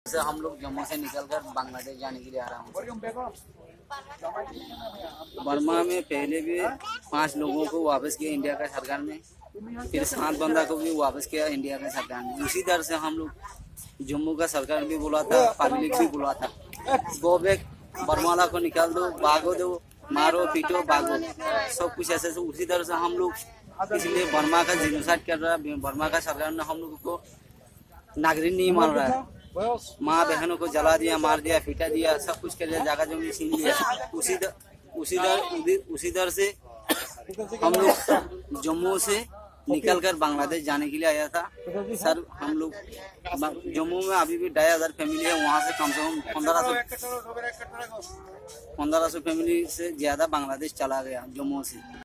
से हम लोग जम्मू से निकलकर बांग्लादेश जाने के लिए आ रहा हूँ। बर्मा में पहले भी 5 लोगों को वापस किया इंडिया का सरकार ने, फिर 7 बंदा को भी वापस किया इंडिया का सरकार ने। उसी तरह से हम लोग जम्मू का सरकार भी बोला था, पब्लिक भी बोला था, गो बैक, बर्माला को निकाल दो, भागो दो, मारो पीटो भागो, सब कुछ ऐसे। उसी तरह से हम लोग इसलिए बर्मा का जेनोसाइड कर रहा है। बर्मा का सरकार ने हम लोगों को नागरिक नहीं मान रहा है, माँ बहनों को जला दिया, मार दिया, पीटा दिया, सब कुछ कर दिया, जगह जमीन छीन लिया। उसी दर से हम लोग जम्मू से निकलकर बांग्लादेश जाने के लिए आया था सर। हम लोग जम्मू में अभी भी 2,500 फैमिली है, वहाँ से कम 1500 फैमिली से ज्यादा बांग्लादेश चला गया जम्मू से।